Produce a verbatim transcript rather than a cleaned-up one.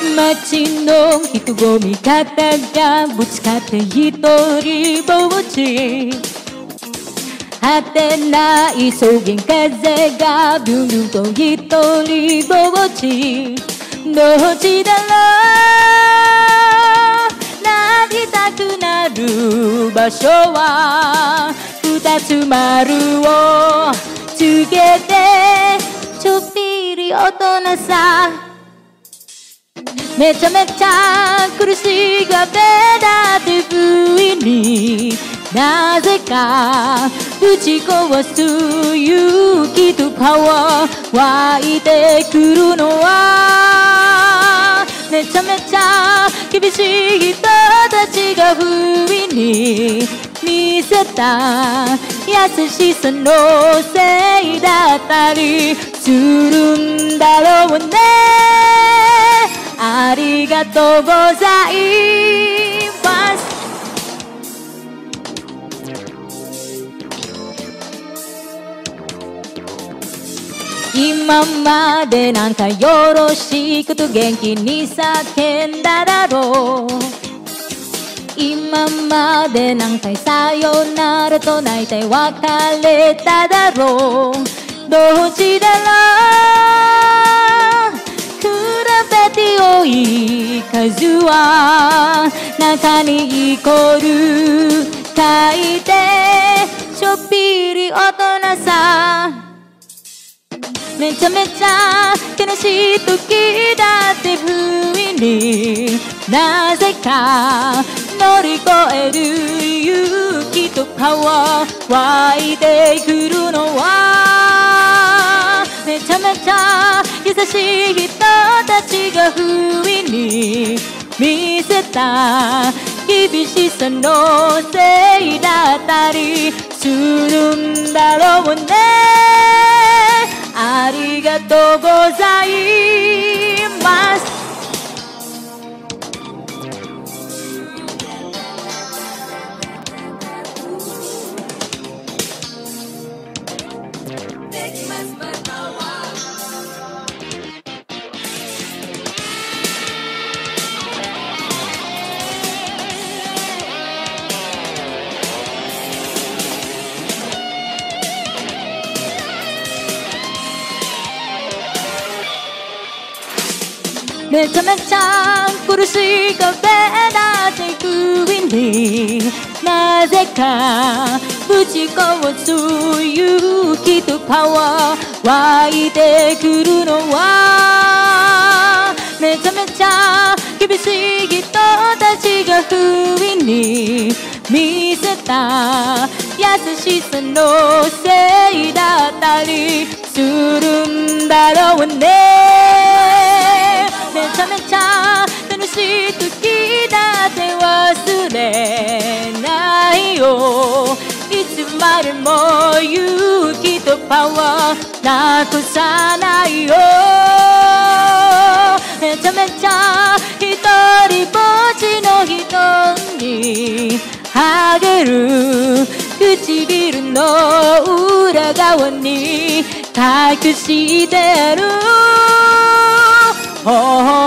街の人混み方がぶつかって一人ぼっち果てない草原風がビュンビュンと一人ぼっちどっちだろう泣きたくなる場所は二つ丸をつけてちょっぴり大人さめちゃめちゃ苦しい壁だって不意になぜか打ち壊す勇気とパワー湧いてくるのはめちゃめちゃ厳しい人たちが不意に見せた優しさのせいだったりするんだろうねありがとうございます今までなんかよろしくと元気に叫んだだろう今まで何回さよならと泣いて別れただろうどっちだろう比べて多い数は中にイコール書いてちょっぴり大人さめちゃめちゃ悲しい時だって不意になぜか乗り越える勇気とパワー湧いてくるのはめちゃめちゃ優しい人たちが不意に見せた厳しさのせいだったりするんだろうねありがとうございますめちゃめちゃ苦しい壁だって不意になぜかぶち壊す勇気とパワー湧いてくるのはめちゃめちゃ厳しい人たちが不意に見せた優しさのせいだったりするんだろうねめちゃめちゃ楽しい時だって忘れないよいつまでも勇気とパワーなくさないよめちゃめちゃ一人ぼっちの人にあげる唇の裏側に隠してるOh